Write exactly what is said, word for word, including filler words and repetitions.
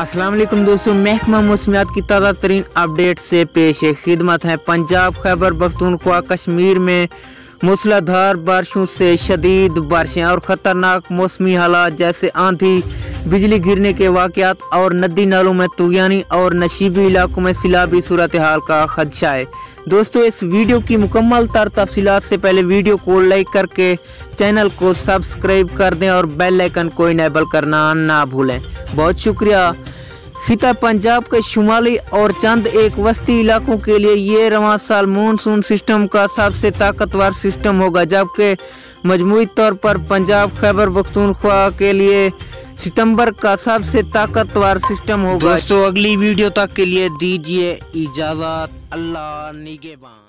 अस्सलाम वालेकुम दोस्तों, महकमा मौसमियात की ताज़ा तरीन अपडेट से पेश खिदमत है। पंजाब, खैबर पख्तूनख्वा, कश्मीर में मूसलाधार बारिशों से शदीद बारिशें और ख़तरनाक मौसमी हालात जैसे आंधी, बिजली गिरने के वाक़यात और नदी नालों में तूफ़ानी और नशीबी इलाकों में सैलाबी सूरत हाल का खदशा है। दोस्तों, इस वीडियो की मुकम्मल तर तफसीलात से पहले वीडियो को लाइक करके चैनल को सब्सक्राइब कर दें और बेल आइकन को इनेबल करना ना भूलें। बहुत शुक्रिया। खिता पंजाब के शुमाली और चंद एक वस्ती इलाकों के लिए ये रवां साल मानसून सिस्टम का सबसे ताकतवर सिस्टम होगा, जबकि मजमूई तौर पर पंजाब, खैबर पख्तूनख्वा के लिए सितंबर का सबसे ताकतवर सिस्टम होगा। दोस्तों, अगली वीडियो तक के लिए दीजिए इजाज़त। अल्लाह निगहबान।